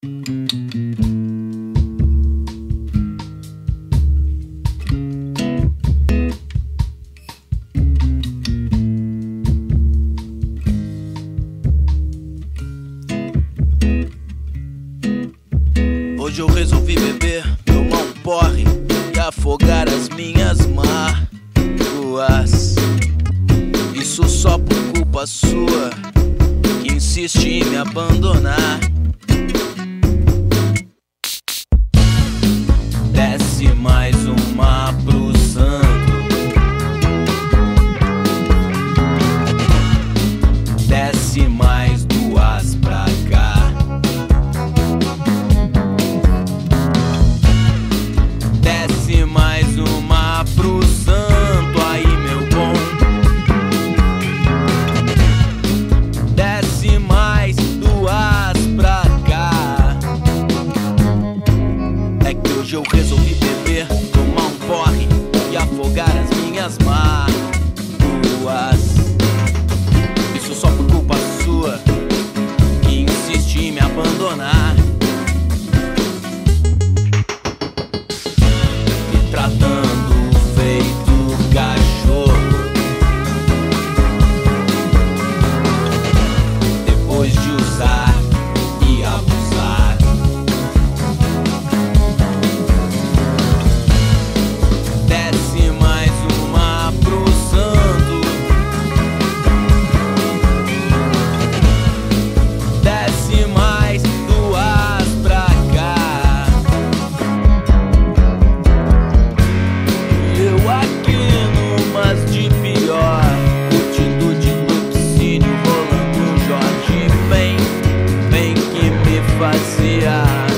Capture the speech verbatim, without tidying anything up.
Hoje eu resolvi beber, tomar um porre e afogar as minhas mágoas. Isso só por culpa sua, que insiste em me abandonar. Desce mais uma pro santo, desce mais duas pra cá. Desce mais uma pro santo aí, meu bom. Desce mais duas pra cá. É que hoje eu resolvi beber, tomar um porre e afogar as minhas mágoas. Isso só por culpa sua, que insiste em me abandonar. Tratando feito cachorro, depois de usar e abusar. Desce mais uma pro santo, desce mais duas pra cá. Mas de pior, curtindo de Lupicínio, rolando um Jorge Ben, bem que me fazia